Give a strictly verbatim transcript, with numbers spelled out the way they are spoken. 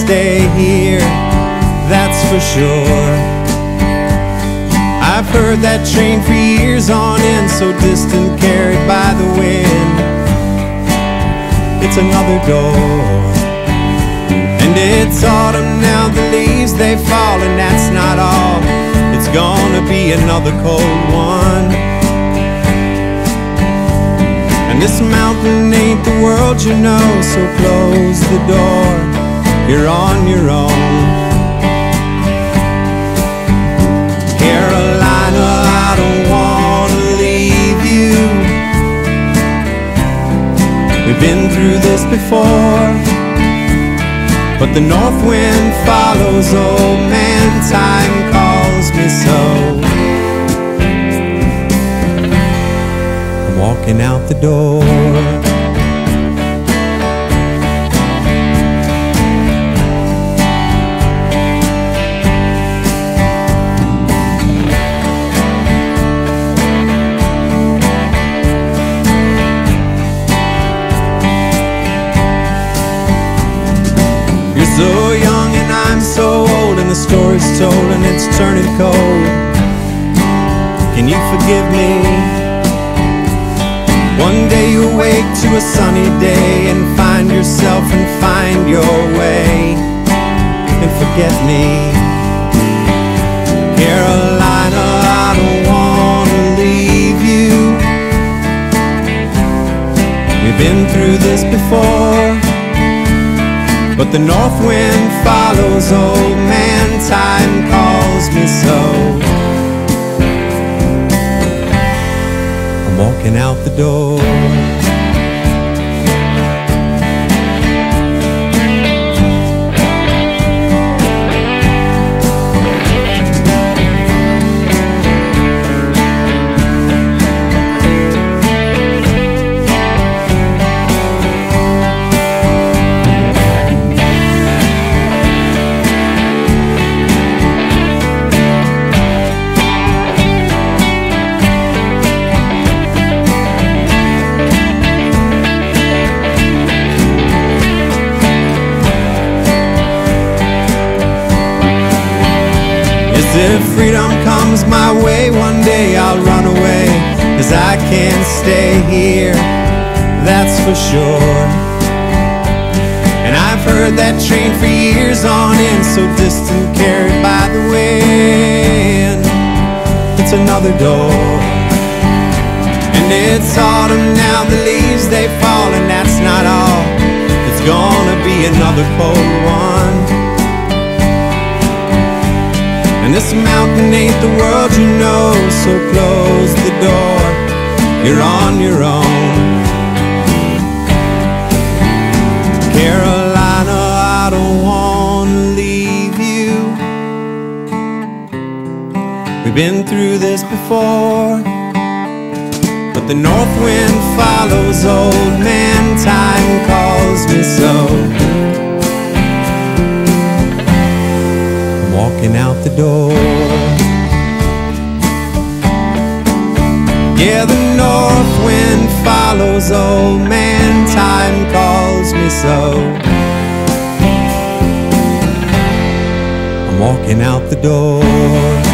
stay here, that's for sure. I've heard that train for years on end, so distant, carried by the wind. It's another door. And it's autumn now, the leaves they fall, and that's not all. It's gonna be another cold one. And this mountain ain't the world, you know, so close the door, you're on your own. Carolina, I don't wanna leave you. We've been through this before, but the north wind follows, old man, time calls me so. I'm walking out the door. So young and I'm so old, and the story's told and it's turning cold. Can you forgive me? One day you wake to a sunny day and find yourself and find your way and forget me. Carolina, I don't wanna leave you. We've been through this before, but the north wind follows, old man, time calls me so. I'm walking out the door. If freedom comes my way, one day I'll run away, 'cause I can't stay here, that's for sure. And I've heard that train for years on end, so distant, carried by the wind. It's another door. And it's autumn now, the leaves they fall, and that's not all. It's gonna be another cold one. And this mountain ain't the world, you know, so close the door, you're on your own. Carolina, I don't wanna leave you. We've been through this before, but the north wind follows, old man, time calls me so. Walking out the door. Yeah, the north wind follows, old man, time calls me so. I'm walking out the door.